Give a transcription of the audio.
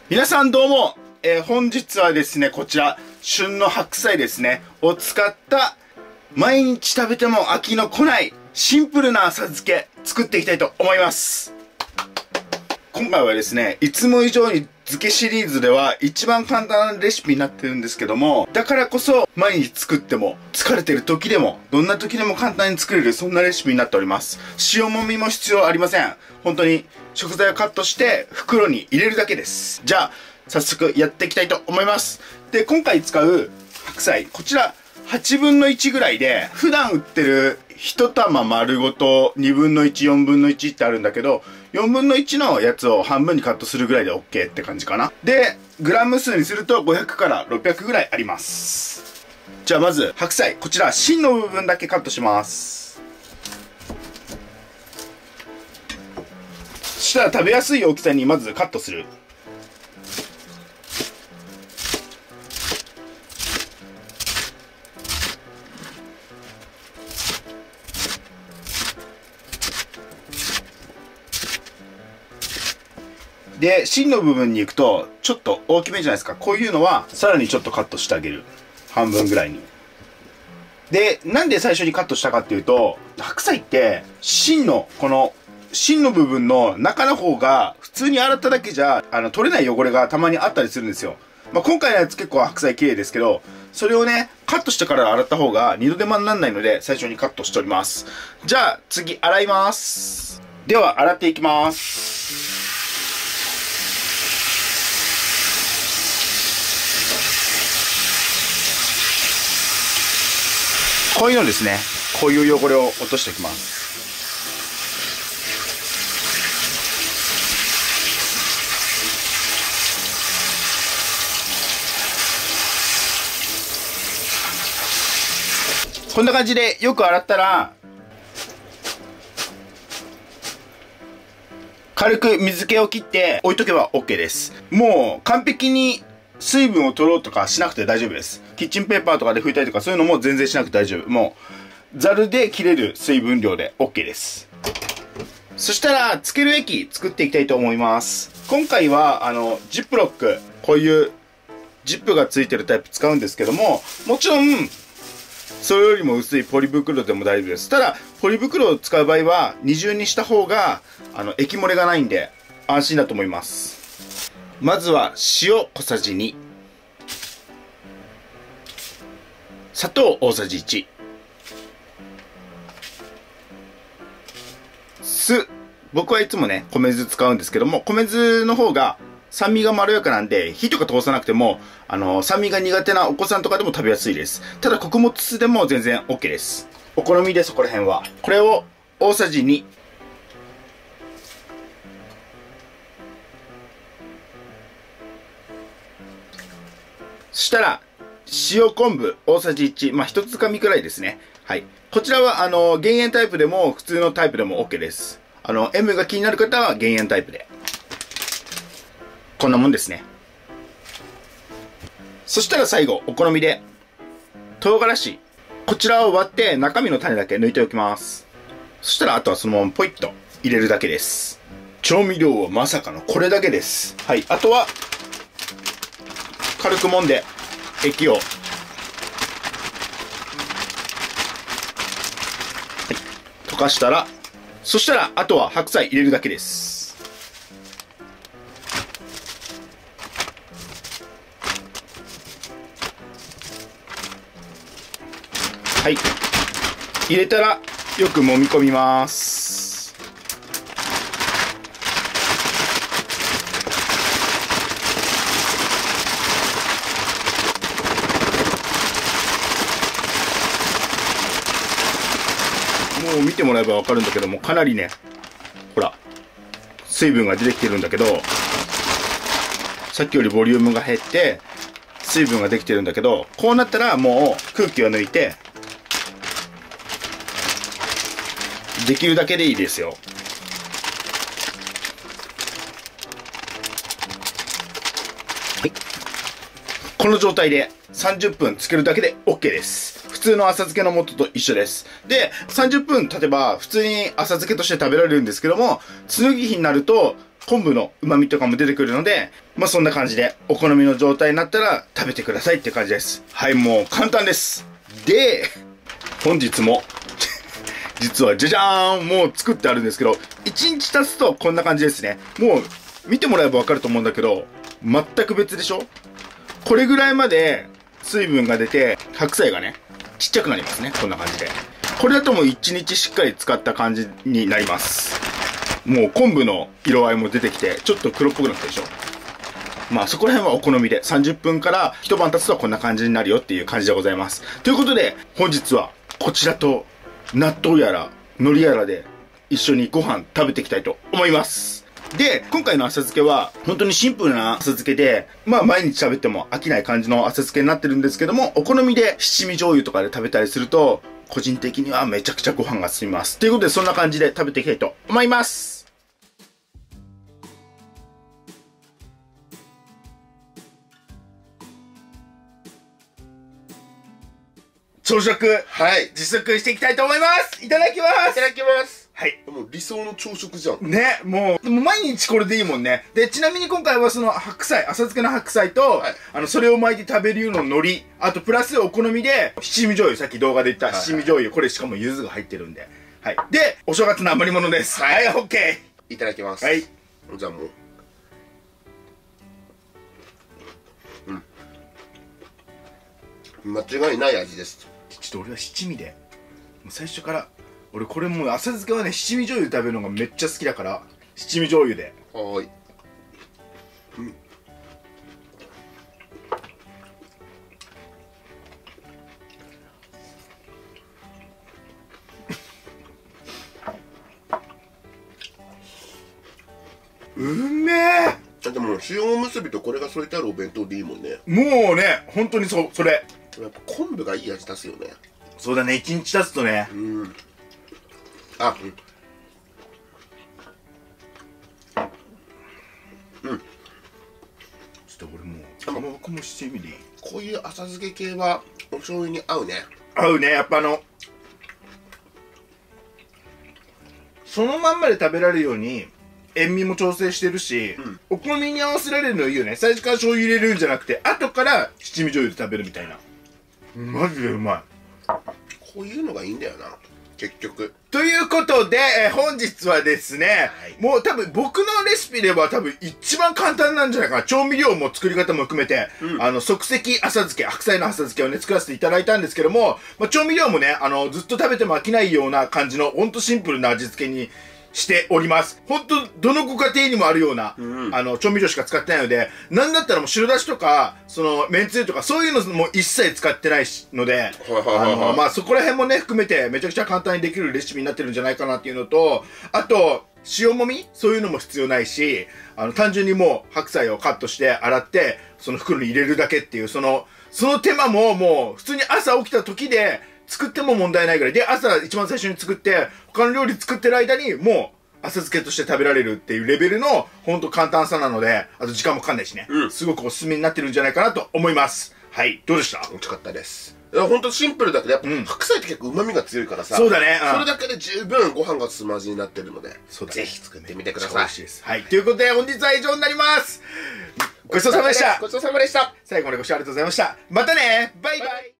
皆さんどうも、本日はですね、こちら、旬の白菜ですね、を使った、毎日食べても飽きのこない、シンプルな浅漬け、作っていきたいと思います。今回はですね、いつも以上に漬けシリーズでは一番簡単なレシピになってるんですけども、だからこそ毎日作っても、疲れてる時でも、どんな時でも簡単に作れる、そんなレシピになっております。塩もみも必要ありません。本当に食材をカットして袋に入れるだけです。じゃあ、早速やっていきたいと思います。で、今回使う白菜、こちら8分の1ぐらいで、普段売ってる1玉丸ごと2分の1、4分の1ってあるんだけど、4分の1のやつを半分にカットするぐらいで OK って感じかな。で、グラム数にすると500から600ぐらいあります。じゃあまず、白菜、こちら芯の部分だけカットします。そしたら食べやすい大きさにまずカットする。で、芯の部分に行くと、ちょっと大きめじゃないですか。こういうのは、さらにちょっとカットしてあげる。半分ぐらいに。で、なんで最初にカットしたかっていうと、白菜って、芯の部分の中の方が、普通に洗っただけじゃ、取れない汚れがたまにあったりするんですよ。まあ、今回のやつ結構白菜綺麗ですけど、それをね、カットしてから洗った方が二度手間にならないので、最初にカットしております。じゃあ、次、洗います。では、洗っていきます。こういうのですね。こういう汚れを落としていきます。こんな感じでよく洗ったら、軽く水気を切って置いとけば OK です。もう完璧に水分を取ろうとかしなくて大丈夫です。キッチンペーパーとかで拭いたりとかそういうのも全然しなくて大丈夫。もう、ザルで切れる水分量で OK です。そしたら、つける液作っていきたいと思います。今回は、ジップロック、こういうジップがついてるタイプ使うんですけども、もちろん、それよりも薄いポリ袋でも大丈夫です。ただ、ポリ袋を使う場合は、二重にした方が、液漏れがないんで、安心だと思います。まずは塩小さじ2、砂糖大さじ1、酢、僕はいつもね米酢使うんですけども、米酢の方が酸味がまろやかなんで火とか通さなくても酸味が苦手なお子さんとかでも食べやすいです。ただ穀物酢でも全然 OK です。お好みでそこら辺は。これを大さじ2、そしたら、塩昆布大さじ1、まあ、一つかみくらいですね。はい。こちらは、減塩タイプでも、普通のタイプでも OK です。塩分が気になる方は減塩タイプで。こんなもんですね。そしたら最後、お好みで、唐辛子。こちらを割って、中身の種だけ抜いておきます。そしたら、あとはそのままポイッと入れるだけです。調味料はまさかのこれだけです。はい。あとは、軽く揉んで液を、はい、溶かしたら、そしたらあとは白菜入れるだけです。はい、入れたらよく揉み込みます。もう見てもらえば分かるんだけども、かなりね、ほら、水分が出てきてるんだけど、さっきよりボリュームが減って、水分ができてるんだけど、こうなったらもう空気を抜いて、できるだけでいいですよ。はい。この状態で30分つけるだけで OK です。普通の浅漬けの素と一緒です。で、30分経てば普通に浅漬けとして食べられるんですけども、次の日になると昆布の旨味とかも出てくるので、まあそんな感じでお好みの状態になったら食べてくださいって感じです。はい、もう簡単です。で、本日も実はじゃじゃーん、もう作ってあるんですけど、1日経つとこんな感じですね。もう見てもらえばわかると思うんだけど、全く別でしょ。これぐらいまで水分が出て、白菜がね、ちっちゃくなりますね。こんな感じで。これだともう1日しっかり使った感じになります。もう昆布の色合いも出てきて、ちょっと黒っぽくなったでしょ。まあそこら辺はお好みで、30分から一晩経つとこんな感じになるよっていう感じでございます。ということで、本日はこちらと納豆やら海苔やらで一緒にご飯食べていきたいと思います。で、今回の浅漬けは本当にシンプルな浅漬けで、まあ毎日食べても飽きない感じの浅漬けになってるんですけども、お好みで七味醤油とかで食べたりすると、個人的にはめちゃくちゃご飯が進みます。ということで、そんな感じで食べていきたいと思います。朝食、 はい。 実食していきたいと思います。いただきます。 いただきます。 はい。 もう理想の朝食じゃん。 ね、もう毎日これでいいもんね。で、ちなみに今回はその白菜、浅漬けの白菜と、はい、それを巻いて食べるような海苔、あとプラスお好みで七味醤油、さっき動画で言った七味醤油、これしかも柚子が入ってるんで。はい。で、お正月の余り物です。はい、オッケー。いただきます。 はい。 じゃあもう。間違いない味です。 ちょっと俺は七味で、もう最初から、俺これもう浅漬けはね、七味醤油で食べるのがめっちゃ好きだから、七味醤油で。 はーい。 うめえ。 でも塩おむすびとこれが添えてあるお弁当でいいもんね。 もうね、本当にそれ。 やっぱ昆布がいい味出すよね。 そうだね、1日経つとね。 あ、 ちょっと俺もうかまぼこも七味でいい。 こういう浅漬け系はお醤油に合うね。 合うね。やっぱそのまんまで食べられるように塩味も調整してるし、お好みに合わせられるのいいよね。最初から醤油入れるんじゃなくて、後から七味醤油で食べるみたいな。マジでうまい。 こういうのがいいんだよな、結局。 ということで、本日はですね、もう多分僕のレシピでは多分一番簡単なんじゃないかな。調味料も作り方も含めて、即席浅漬け、白菜の浅漬けをね、作らせていただいたんですけども、まあ、調味料もね、ずっと食べても飽きないような感じの、ほんとシンプルな味付けにしております。ほんと、どのご家庭にもあるような、調味料しか使ってないので、なんだったらもう白だしとか、めんつゆとか、そういうのも一切使ってないので、まあそこら辺もね、含めてめちゃくちゃ簡単にできるレシピになってるんじゃないかなっていうのと、あと、塩もみそういうのも必要ないし、単純にもう白菜をカットして洗って、その袋に入れるだけっていう、その手間ももう普通に朝起きた時で、作っても問題ないぐらいで、朝一番最初に作って他の料理作ってる間にもう浅漬けとして食べられるっていうレベルのほんと簡単さなので、あと時間もかかんないしね、すごくおすすめになってるんじゃないかなと思います。はい、どうでした？ 美味しかったです。ほんとシンプルだけどやっぱ、白菜って結構旨味が強いからさ、 そうだね、 それだけで十分ご飯が進む味になってるので、ぜひ作ってみてください。 美味しいです。はい、ということで本日は以上になります。ごちそうさまでした。 ごちそうさまでした。 最後までご視聴ありがとうございました。またね、バイバイ。